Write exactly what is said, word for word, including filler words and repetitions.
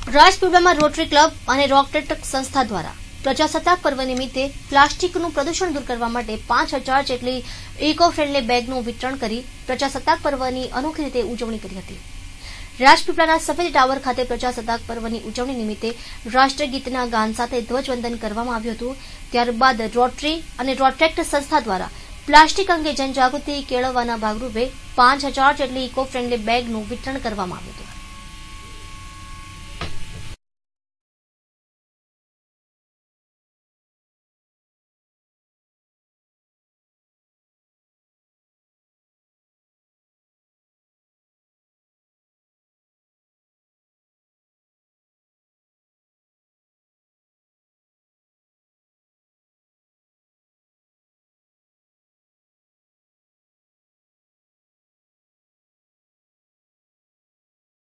રાજપીપળામાં rotary club અને રોકટેક સંસ્થા દ્વારા પ્રજાસત્તાક પર્વ નિમિત્તે પ્લાસ્ટિકનું પ્રદૂષણ દૂર કરવા માટે પાંચ હજાર જેટલી ઇકો ફ્રેન્ડલી બેગનું વિતરણ કરી પ્રજાસત્તાક પર્વની અનોખી રીતે ઉજવણી કરી હતી। રાજપીપળાના સફેદ ટાવર ખાતે પ્રજાસત્તાક પર્વની ઉજવણી નિમિત્તે રાષ્ટ્રીય ગીતના ગાન સાથે ધ્વજવંદન કરવામાં આવ્યું હતું। ત્યારબાદ રોટરી અને રોકટેક સંસ્થા દ્વારા પ્લાસ્ટિક અંગે જનજાગૃતિ કેળવવાના ભાગરૂપે પાંચ હજાર જેટલી ઇકો ફ્રેન્ડલી બેગનું વિતરણ કરવામાં આવ્યું હતું।